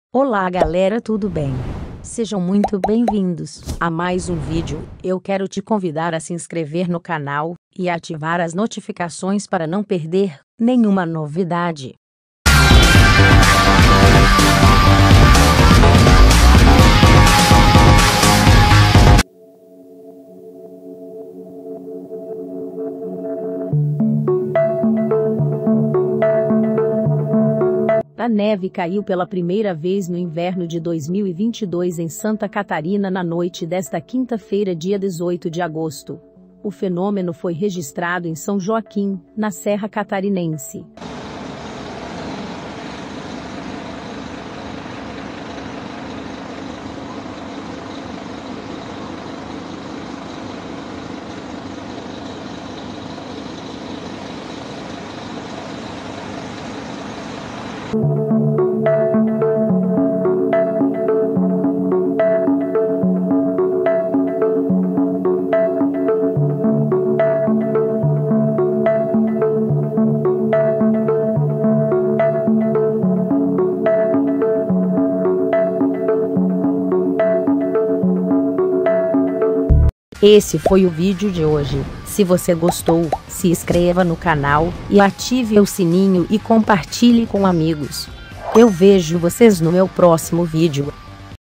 Olá galera, tudo bem? Sejam muito bem-vindos a mais um vídeo. Eu quero te convidar a se inscrever no canal e ativar as notificações para não perder nenhuma novidade. A neve caiu pela primeira vez no inverno de 2022 em Santa Catarina na noite desta quinta-feira, dia 18 de agosto. O fenômeno foi registrado em São Joaquim, na Serra Catarinense. Esse foi o vídeo de hoje. Se você gostou, se inscreva no canal e ative o sininho e compartilhe com amigos. Eu vejo vocês no meu próximo vídeo.